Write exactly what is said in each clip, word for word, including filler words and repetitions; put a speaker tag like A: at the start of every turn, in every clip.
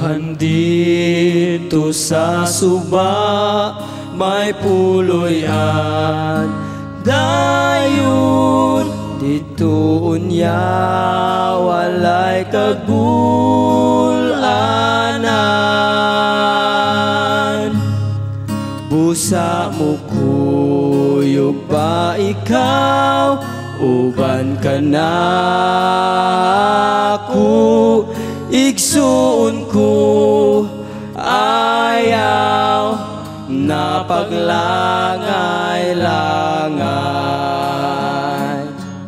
A: Handito sa suba may puloy-an dayon dito unya walay kagulanan. Busa mo kuyog ba ikaw uban ka na ako, igsuon ko ayaw na paglangay-langay.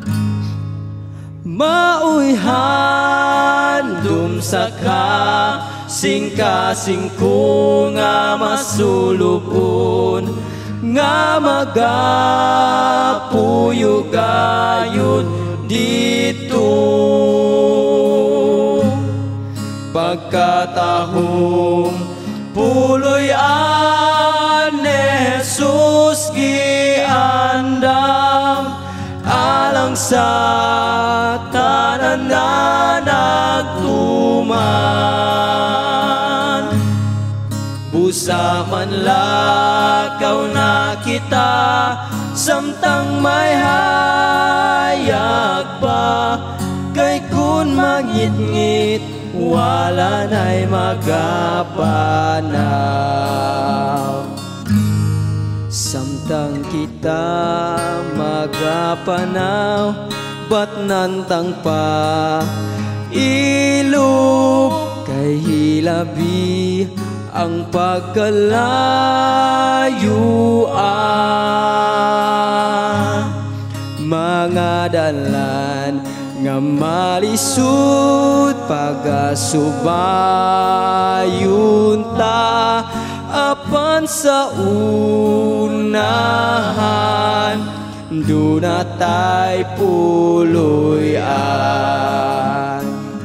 A: Mauyhan sa ka singkasing ko nga masulubon nga magapuyog gayud dito. Pagkatahong puloy-an ni Jesus giandam alang sa tanan na nagtuman. Busa man lakaw na kita samtang may hayag pa, kay kun mangit-ngit wala na'y magapanaw. Samtang kita magapanaw, ba't nantang pa ilog kay hilabi ang pagkalayuan. Mga dalan nga malisud pagasubayon ta apan sa unahan duna tay puloy-an.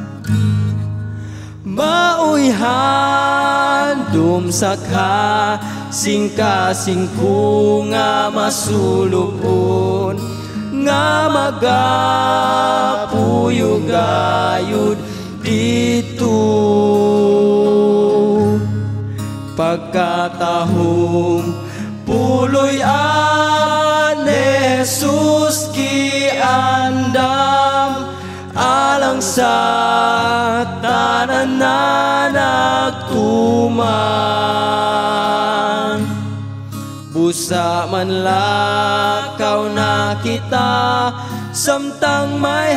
A: Mauyhan dumsa ka singkasing ko nga masulubon nga magapuyog gayud dito. Pagkatahong puloy-an ni Jesus giandam alang sa tanan na nagtuman. Busa man lakaw na kita samtang may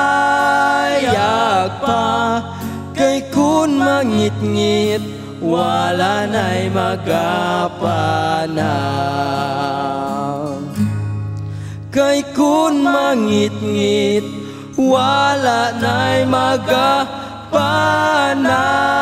A: hayag pa, kay kun mangit-ngit wala na'y magapanaw. Kay kun mangit-ngit wala na'y magapanaw.